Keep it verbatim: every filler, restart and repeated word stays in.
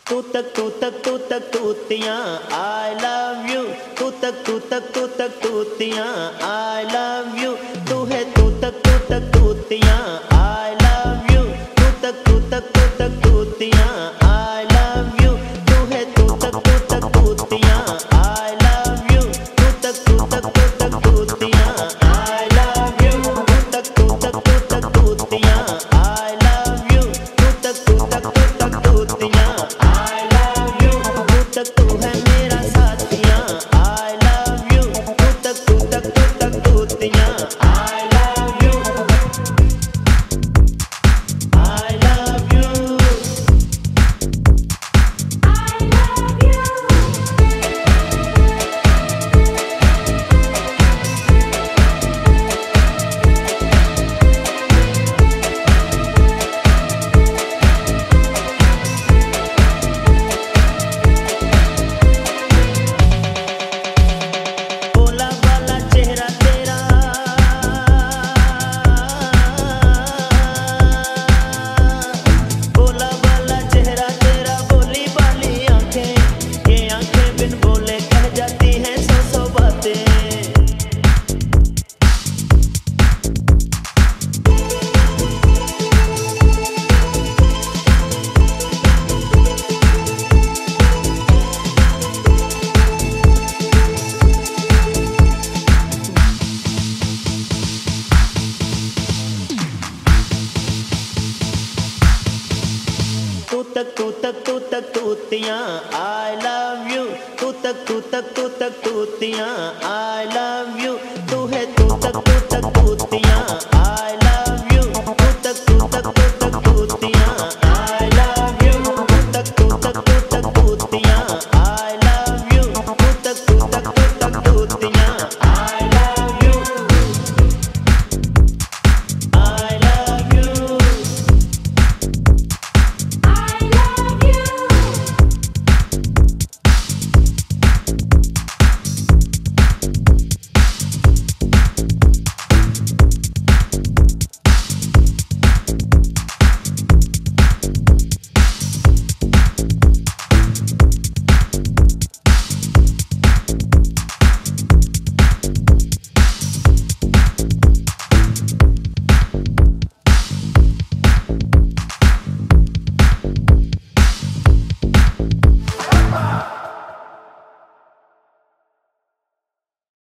तू तक तू तक तू तक तूतियां आई लव यू। तू तक तू तक तू तक तूतियां आई लव यू। तू है तू तक तू तक तूतियां आई लव यू। तू तक तू तक तू तक तूतियां आई लव यू। तू है तू तक तू तक तूतियां आई लव यू। तू तक तू तक तू तक तूतियां आई लव यू। तू तक तू तक तू तक तूतियां आई लव यू। तू तक तू तक तू तक तूतियां आई लव यू। तू तक तू है मेरा साथिया आई लव यू। तू तक तू तक तू तक तूतियां I love you I love you. भोला वाला चेहरा तेरा भोला वाला चेहरा तेरा भोली वाली आंखें ये आंखें बिन बोले कह जाती हैं सौ सौ बातें। तू तक तू तक तू तक तूतियां आई लव यू। तू तक तू तक तू तक तूतियां आई लव यू। तू है तू तक तू तक